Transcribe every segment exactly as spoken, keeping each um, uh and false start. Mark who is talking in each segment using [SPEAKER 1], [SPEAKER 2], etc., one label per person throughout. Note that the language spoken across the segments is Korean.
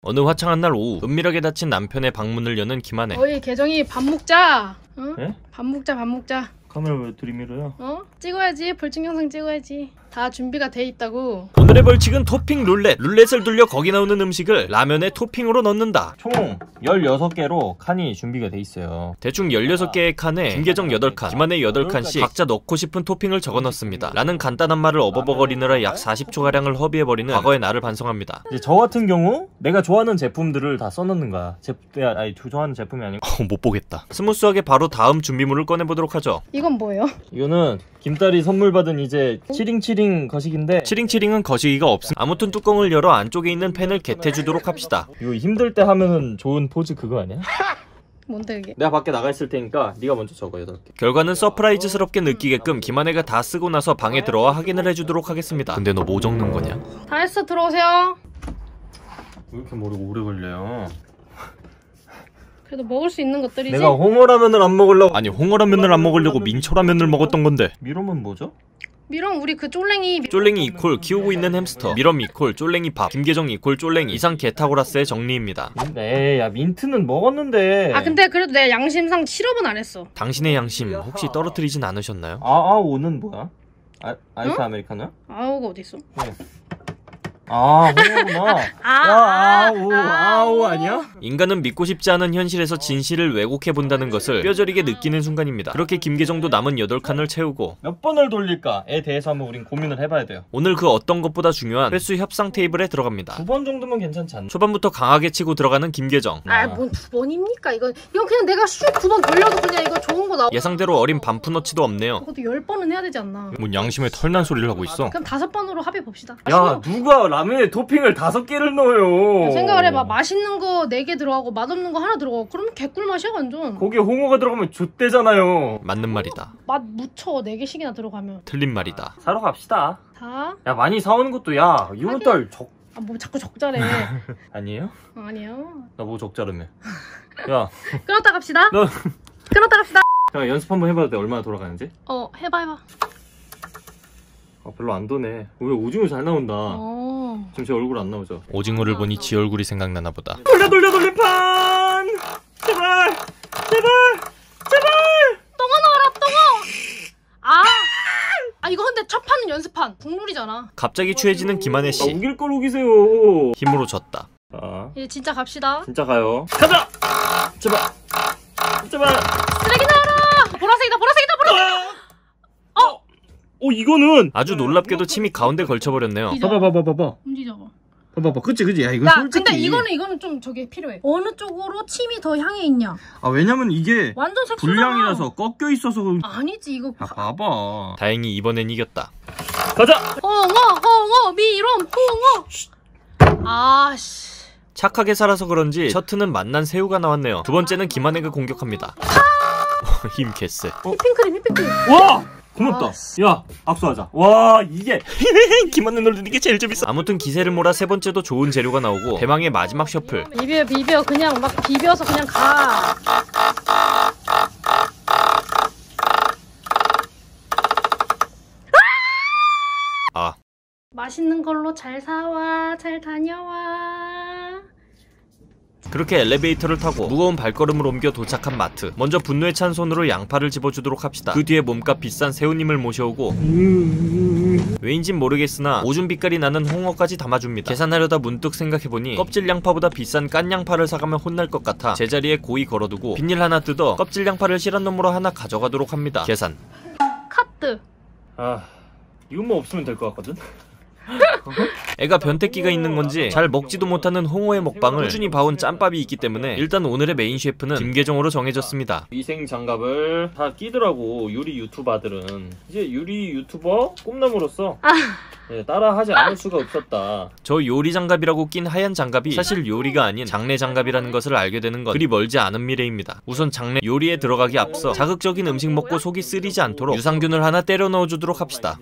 [SPEAKER 1] 어느 화창한 날 오후 은밀하게 닫힌 남편의 방문을 여는 김한혜.
[SPEAKER 2] 어이 계정이 밥 먹자. 응?
[SPEAKER 1] 에?
[SPEAKER 2] 밥 먹자 밥 먹자.
[SPEAKER 1] 카메라 왜 들이밀어요?
[SPEAKER 2] 어? 찍어야지. 벌칙 영상 찍어야지. 다 준비가 돼 있다고.
[SPEAKER 1] 오늘의 벌칙은 토핑 룰렛. 룰렛을 돌려 거기 나오는 음식을 라면에 토핑으로 넣는다. 총 열여섯 개로 칸이 준비가 돼 있어요. 대충 열여섯 개의 칸에 김계정 여덟 칸, 김한혜 여덟 칸씩 각자 넣고 싶은 토핑을 적어 넣습니다. 라는 간단한 말을 어버버거리느라 약 사십 초가량을 허비해버리는 과거의 나를 반성합니다. 이제 저 같은 경우 내가 좋아하는 제품들을 다 써놓는 거야. 제, 아니 좋아하는 제품이 아니고 어, 못 보겠다. 스무스하게 바로 다음 준비물을 꺼내보도록 하죠.
[SPEAKER 2] 이건 뭐예요?
[SPEAKER 1] 이거는 김딸이 선물 받은 이제 치링치링 거식인데 치링치링은 거시기가 없음. 아무튼 뚜껑을 열어 안쪽에 있는 팬을 겟해주도록 합시다. 이거 힘들 때 하면은 좋은 포즈 그거 아니야?
[SPEAKER 2] 뭔데 이게?
[SPEAKER 1] 내가 밖에 나가 있을 테니까 네가 먼저 적어. 여덟 개. 결과는 서프라이즈스럽게 느끼게끔 김한혜가 다 쓰고 나서 방에 들어와 확인을 해주도록 하겠습니다. 근데 너 뭐 적는 거냐?
[SPEAKER 2] 다 했어. 들어오세요.
[SPEAKER 1] 왜 이렇게 머리가 오래 걸려요?
[SPEAKER 2] 그래도 먹을 수 있는 것들이지?
[SPEAKER 1] 내가 홍어라면을 안 먹으려고. 아니 홍어라면을 안 먹으려고 민초라면을 먹었던 건데. 미럼은 뭐죠?
[SPEAKER 2] 미럼 우리 그 쫄랭이.
[SPEAKER 1] 쫄랭이 이콜 키우고 있는 햄스터, 미럼 이콜 쫄랭이 밥, 김계정 이콜 쫄랭이. 이상 게타고라스의 정리입니다. 에이 야 민트는 먹었는데.
[SPEAKER 2] 아 근데 그래도 내 양심상 시럽은 안 했어.
[SPEAKER 1] 당신의 양심 혹시 떨어뜨리진 않으셨나요?
[SPEAKER 3] 아아오는 뭐야? 아, 아이스
[SPEAKER 2] 응?
[SPEAKER 3] 아메리카노야?
[SPEAKER 2] 아우가 어딨어?
[SPEAKER 3] 네. 아 홍어구나.
[SPEAKER 2] 아,
[SPEAKER 3] 아우 아우 아니야?
[SPEAKER 1] 인간은 믿고 싶지 않은 현실에서 진실을 왜곡해본다는 것을 뼈저리게 느끼는 순간입니다. 그렇게 김계정도 남은 여덟 칸을 채우고
[SPEAKER 3] 몇 번을 돌릴까에 대해서 한번 우린 고민을 해봐야 돼요.
[SPEAKER 1] 오늘 그 어떤 것보다 중요한 횟수 협상 테이블에 들어갑니다.
[SPEAKER 3] 두 번 정도면 괜찮지 않나?
[SPEAKER 1] 초반부터 강하게 치고 들어가는 김계정.
[SPEAKER 2] 아, 뭔 두 번입니까? 이건 이건 그냥 내가 슉 두 번 돌려도 그냥 이거 좋은 거 나와.
[SPEAKER 1] 예상대로 어린 반푼어치도 없네요.
[SPEAKER 2] 그것도 열 번은 해야 되지 않나?
[SPEAKER 1] 뭔 양심에 털난 소리를 하고 있어.
[SPEAKER 2] 그럼 다섯 번으로 합의 봅시다.
[SPEAKER 3] 야 누가 라면에 토핑을 다섯 개를 넣어요.
[SPEAKER 2] 생각을 해봐. 맛있는 거 네 개 들어가고 맛없는 거 하나 들어가고 그러면 개꿀 맛이야 완전.
[SPEAKER 3] 거기에 홍어가 들어가면 좆대잖아요.
[SPEAKER 1] 맞는 말이다.
[SPEAKER 2] 맛 묻혀 네 개씩이나 들어가면.
[SPEAKER 1] 틀린 말이다.
[SPEAKER 3] 사러 갑시다.
[SPEAKER 2] 다?
[SPEAKER 3] 야 많이 사오는 것도 야 이월달 적
[SPEAKER 2] 아 뭐 자꾸 적자래.
[SPEAKER 3] 아니에요?
[SPEAKER 2] 어, 아니요.
[SPEAKER 3] 나 뭐 적자라며. 야
[SPEAKER 2] 끊었다 갑시다.
[SPEAKER 3] 너
[SPEAKER 2] 끊었다 갑시다.
[SPEAKER 3] 야, 연습 한번 해봐도 돼. 얼마나 돌아가는지?
[SPEAKER 2] 어 해봐 해봐.
[SPEAKER 3] 아 별로 안 도네. 왜 오징어 잘 나온다.
[SPEAKER 2] 어.
[SPEAKER 3] 지금 제 얼굴 안 나오죠?
[SPEAKER 1] 오징어를 보니 지 얼굴이 생각나나 보다.
[SPEAKER 3] 돌려 돌려 돌림판! 제발! 제발! 제발!
[SPEAKER 2] 똥어 넣어라 똥어. 아. 아 이거 근데 첫 판은 연습판 국룰이잖아.
[SPEAKER 1] 갑자기 취해지는 김한혜
[SPEAKER 3] 아,
[SPEAKER 1] 씨.
[SPEAKER 3] 우길 걸 우기세요.
[SPEAKER 1] 힘으로 졌다.
[SPEAKER 3] 자,
[SPEAKER 2] 이제 진짜 갑시다.
[SPEAKER 3] 진짜 가요. 가자! 제발! 제발!
[SPEAKER 2] 쓰레기 나와라. 보라색이다 보라색이다 보라색.
[SPEAKER 3] 어! 어 이거는
[SPEAKER 1] 아주 놀랍게도 침이 가운데 걸쳐버렸네요.
[SPEAKER 3] 봐봐 봐봐 봐봐
[SPEAKER 2] 움직여봐.
[SPEAKER 3] 봐봐 봐봐 그치 그치 야 이거
[SPEAKER 2] 야
[SPEAKER 3] 솔직히
[SPEAKER 2] 근데 이거는 이거는 좀 저게 필요해. 어느 쪽으로 침이 더 향해 있냐.
[SPEAKER 3] 아 왜냐면 이게
[SPEAKER 2] 완전 색소잖아.
[SPEAKER 3] 불량이라서 꺾여 있어서
[SPEAKER 2] 아니지 이거.
[SPEAKER 3] 야 봐봐
[SPEAKER 1] 다행히 이번엔 이겼다.
[SPEAKER 3] 가자!
[SPEAKER 2] 홍어 홍어 미럼 홍어. 아씨.
[SPEAKER 1] 착하게 살아서 그런지 첫 트는 맛난 새우가 나왔네요. 두 번째는 김한혜가 공격합니다. 힘 개쎄.
[SPEAKER 2] 휘핑크림 휘핑크림.
[SPEAKER 3] 와! 고맙다. 야 악수하자. 와 이게
[SPEAKER 1] 김한혜 놀리는 게 제일 재밌어. 아무튼 기세를 몰아 세 번째도 좋은 재료가 나오고 대망의 마지막 셔플.
[SPEAKER 2] 비벼 비벼 그냥 막 비벼서 그냥 가.
[SPEAKER 1] 아
[SPEAKER 2] 맛있는 걸로 잘 사와 잘 다녀와.
[SPEAKER 1] 그렇게 엘리베이터를 타고 무거운 발걸음을 옮겨 도착한 마트. 먼저 분노에 찬 손으로 양파를 집어주도록 합시다. 그 뒤에 몸값 비싼 새우님을 모셔오고 왜인진 모르겠으나 오줌 빛깔이 나는 홍어까지 담아줍니다. 계산하려다 문득 생각해보니 껍질 양파보다 비싼 깐 양파를 사가면 혼날 것 같아 제자리에 고이 걸어두고 비닐 하나 뜯어 껍질 양파를 실한 놈으로 하나 가져가도록 합니다. 계산.
[SPEAKER 2] 카트.
[SPEAKER 3] 아 이것만 없으면 될 것 같거든?
[SPEAKER 1] 애가 변태기가 있는 건지 잘 먹지도 못하는 홍어의 먹방을 꾸준히 봐온 짬밥이 있기 때문에 일단 오늘의 메인 셰프는 김계정으로 정해졌습니다.
[SPEAKER 3] 위생 장갑을 다 끼더라고 요리 유튜버들은. 이제 요리 유튜버 꿈나무로서
[SPEAKER 2] 아.
[SPEAKER 3] 네, 따라하지 않을 수가 없었다.
[SPEAKER 1] 저 요리 장갑이라고 낀 하얀 장갑이 사실 요리가 아닌 장례 장갑이라는 것을 알게 되는 건 그리 멀지 않은 미래입니다. 우선 장례 요리에 들어가기 앞서 자극적인 음식 먹고 속이 쓰리지 않도록 유산균을 하나 때려 넣어주도록 합시다.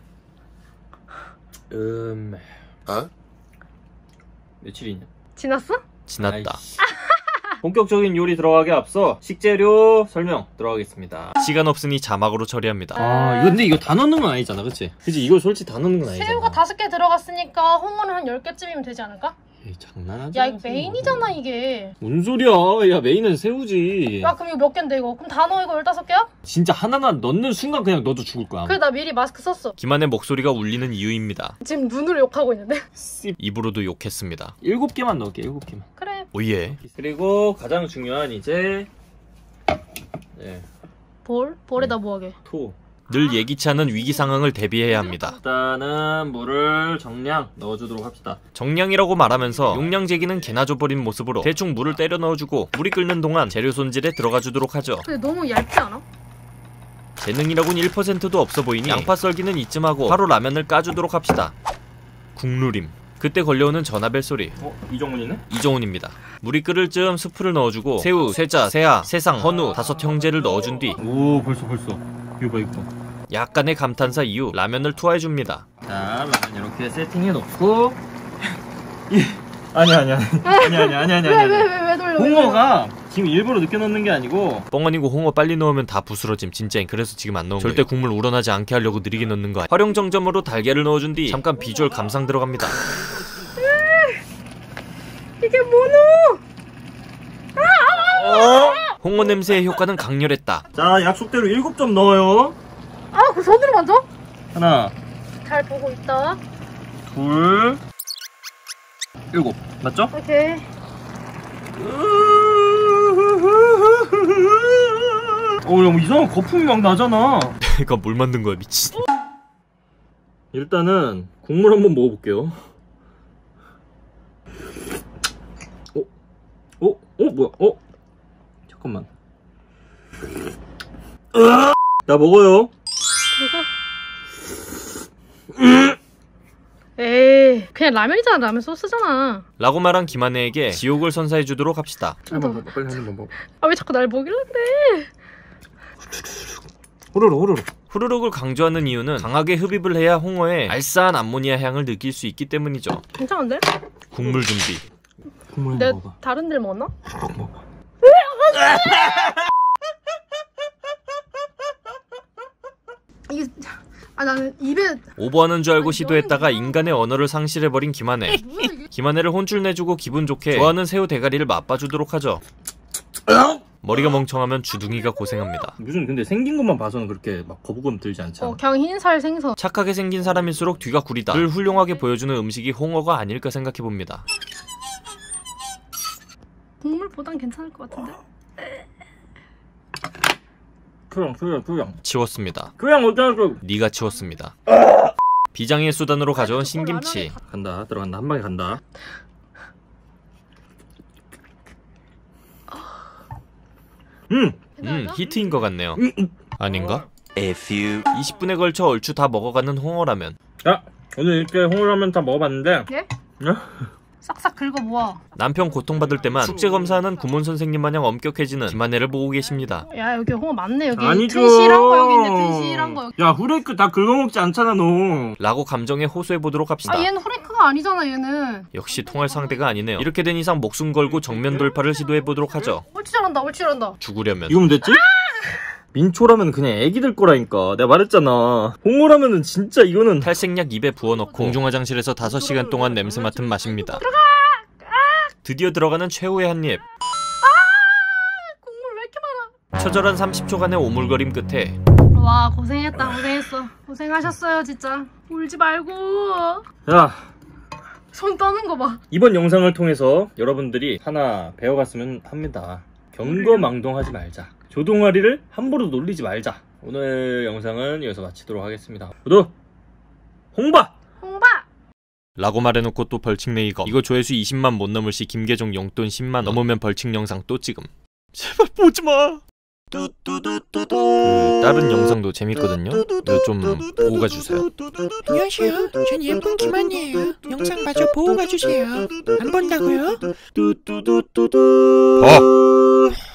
[SPEAKER 3] 음...
[SPEAKER 1] 어?
[SPEAKER 3] 며칠이냐?
[SPEAKER 2] 지났어?
[SPEAKER 1] 지났다.
[SPEAKER 3] 본격적인 요리 들어가기 앞서 식재료 설명 들어가겠습니다.
[SPEAKER 1] 시간 없으니 자막으로 처리합니다.
[SPEAKER 3] 아 이거 근데 이거 다 넣는 건 아니잖아 그치? 그치 이거 솔직히 다 넣는 건 아니잖아.
[SPEAKER 2] 새우가 다섯 개 들어갔으니까 홍어는 한 열 개쯤이면 되지 않을까?
[SPEAKER 3] 에이, 장난하지
[SPEAKER 2] 야 이거
[SPEAKER 3] 마세요.
[SPEAKER 2] 메인이잖아 이게.
[SPEAKER 3] 뭔 소리야? 야 메인은 새우지.
[SPEAKER 2] 야 그럼 이거 몇 갠데 이거? 그럼 다 넣어 이거 열다섯 개야?
[SPEAKER 3] 진짜 하나만 넣는 순간 그냥 너도 죽을 거야.
[SPEAKER 2] 그래 나 미리 마스크 썼어.
[SPEAKER 1] 김한의 목소리가 울리는 이유입니다.
[SPEAKER 2] 지금 눈으로 욕하고 있는데.
[SPEAKER 3] 씨.
[SPEAKER 1] 입으로도 욕했습니다.
[SPEAKER 3] 일곱 개만 넣을게. 일곱 개만.
[SPEAKER 2] 그래.
[SPEAKER 1] 오예.
[SPEAKER 3] 그리고 가장 중요한 이제 네,
[SPEAKER 2] 볼? 볼에다 뭐하게?
[SPEAKER 3] 토.
[SPEAKER 1] 늘 예기치 않은 위기 상황을 대비해야 합니다.
[SPEAKER 3] 일단은 물을 정량 넣어주도록 합시다.
[SPEAKER 1] 정량이라고 말하면서 용량 제기는 개나 줘버린 모습으로 대충 물을 때려 넣어주고 물이 끓는 동안 재료 손질에 들어가 주도록 하죠.
[SPEAKER 2] 근데 너무 얇지 않아?
[SPEAKER 1] 재능이라곤 일 퍼센트도 없어 보이니 양파 썰기는 이쯤 하고 바로 라면을 까주도록 합시다. 국누림. 그때 걸려오는 전화벨 소리.
[SPEAKER 3] 어? 이정훈이네?
[SPEAKER 1] 이정훈입니다. 물이 끓을 즈음 수프를 넣어주고 새우, 쇠자, 새아, 새상, 헌우 다섯 형제를 넣어준 뒤
[SPEAKER 3] 오 벌써 벌써. 이거 봐 이거.
[SPEAKER 1] 약간의 감탄사 이후 라면을 투하해줍니다.
[SPEAKER 3] 자 라면 이렇게 세팅해 놓고 이 아니 아니 아니 아니 아니 아니 아니
[SPEAKER 2] 왜
[SPEAKER 3] 아니.
[SPEAKER 2] 왜 왜 왜 돌려? 왜 돌려?
[SPEAKER 3] 홍어가 지금 일부러 늦게 넣는 게 아니고
[SPEAKER 1] 뻥아니고 홍어 빨리 넣으면 다 부스러짐. 진짜인. 그래서 지금 안 넣은 거예요. 절대 국물 우러나지 않게 하려고 느리게 넣는 거 아니야. 활용정점으로 달걀을 넣어준 뒤 잠깐 비주얼 감상 들어갑니다.
[SPEAKER 2] 이게 뭐노?
[SPEAKER 1] 홍어 냄새의 효과는 강렬했다.
[SPEAKER 3] 자 약속대로 일곱 점 넣어요.
[SPEAKER 2] 아 그 손으로 만져?
[SPEAKER 3] 하나
[SPEAKER 2] 잘 보고 있다.
[SPEAKER 3] 둘 일곱 맞죠?
[SPEAKER 2] 오케이.
[SPEAKER 3] 어, 야, 뭐 이상한 거품이 막 나잖아.
[SPEAKER 1] 이거 물 만든 거야 미친.
[SPEAKER 3] 일단은 국물 한번 먹어볼게요. 어? 어? 어? 뭐야? 어? 잠깐만. 나 먹어요.
[SPEAKER 2] 에이 그냥 라면이잖아. 라면 소스잖아.
[SPEAKER 1] 라고 말한 김한혜에게 지옥을 선사해주도록 합시다.
[SPEAKER 3] 한번 먹어. 빨리 한 번 먹어.
[SPEAKER 2] 아 왜 자꾸 날 먹이려 그래?
[SPEAKER 3] 호로로 호로로.
[SPEAKER 1] 후루룩을 강조하는 이유는 강하게 흡입을 해야 홍어의 알싸한 암모니아 향을 느낄 수 있기 때문이죠.
[SPEAKER 2] 괜찮은데?
[SPEAKER 1] 국물 준비.
[SPEAKER 3] 국물
[SPEAKER 2] 내
[SPEAKER 3] 한번 먹어봐.
[SPEAKER 2] 다른 데를 먹었나?
[SPEAKER 3] 먹어.
[SPEAKER 2] 이게 아 나는 입에
[SPEAKER 1] 오버하는 줄 알고 시도했다가 인간의 언어를 상실해버린 김한혜.
[SPEAKER 2] 뭐야 이게?
[SPEAKER 1] 김한혜를 혼쭐내주고 기분 좋게 좋아하는 새우 대가리를 맛봐주도록 하죠. 머리가 멍청하면 주둥이가 고생합니다.
[SPEAKER 3] 무슨 근데 생긴 것만 봐서는 그렇게 막 거부감 들지 않잖아.
[SPEAKER 2] 어 그냥 흰살 생선.
[SPEAKER 1] 착하게 생긴 사람일수록 뒤가 구리다. 늘 훌륭하게 보여주는 음식이 홍어가 아닐까 생각해봅니다.
[SPEAKER 2] 국물보단 괜찮을 것 같은데?
[SPEAKER 3] 그냥 그냥 그냥
[SPEAKER 1] 치웠습니다.
[SPEAKER 3] 그냥 어쩌고.
[SPEAKER 1] 네가 치웠습니다. 비장의 수단으로 가져온 신김치.
[SPEAKER 3] 간다. 들어간다. 한 방에 간다. 음.
[SPEAKER 1] 음 히트인 것 같네요.
[SPEAKER 3] 음, 음.
[SPEAKER 1] 아닌가?
[SPEAKER 4] A few
[SPEAKER 1] 이십 분에 걸쳐 얼추 다 먹어가는 홍어라면.
[SPEAKER 3] 자, 오늘 이렇게 홍어라면 다 먹어봤는데.
[SPEAKER 2] 예?
[SPEAKER 3] 네?
[SPEAKER 2] 싹싹 긁어 모아.
[SPEAKER 1] 남편 고통받을 때만 숙제 검사하는 구몬 선생님 마냥 엄격해지는 김한혜를 보고 계십니다.
[SPEAKER 2] 야 여기 홍어 많네 여기.
[SPEAKER 3] 아니죠.
[SPEAKER 2] 튼실한 거 여기 있네. 튼실한 거 여기.
[SPEAKER 3] 야, 후레이크 다 긁어먹지 않잖아, 너.
[SPEAKER 1] 라고 감정에 호소해보도록 합시다.
[SPEAKER 2] 아 얘는 후레이크가 아니잖아 얘는.
[SPEAKER 1] 역시 통할 상대가 아니네요. 이렇게 된 이상 목숨 걸고 정면 돌파를 시도해보도록 하죠.
[SPEAKER 2] 옳지 잘한다. 옳지 잘한다.
[SPEAKER 1] 죽으려면.
[SPEAKER 3] 이거면 됐지? 민초라면 그냥 애기들 거라니까. 내가 말했잖아. 홍어라면은 진짜 이거는.
[SPEAKER 1] 탈색약 입에 부어넣고 공중화장실에서 다섯 시간 동안 냄새 맡은 맛입니다. 드디어 들어가는 최후의 한입.
[SPEAKER 2] 국물 왜 이렇게 많아?
[SPEAKER 1] 처절한 삼십 초간의 오물거림 끝에
[SPEAKER 2] 와 고생했다. 고생했어. 고생하셨어요 진짜. 울지 말고.
[SPEAKER 3] 야,
[SPEAKER 2] 손 떠는 거 봐.
[SPEAKER 3] 이번 영상을 통해서 여러분들이 하나 배워갔으면 합니다. 경거망동하지 말자. 조동아리를 함부로 놀리지 말자. 오늘 영상은 여기서 마치도록 하겠습니다. 모두 홍바!
[SPEAKER 2] 홍바.
[SPEAKER 1] 라고 말해놓고 또 벌칙 내기거. 이거 조회수 이십만 못 넘을 시 김계정 용돈 십만 넘으면 벌칙 영상 또 찍음. 제발 보지마. 그 다른 영상도 재밌거든요. 이거 좀 보고 가주세요.
[SPEAKER 5] 안녕하세요. 전 예쁜 김한이에요. 영상 마저 보고 가주세요. 안 본다고요?
[SPEAKER 1] 봐.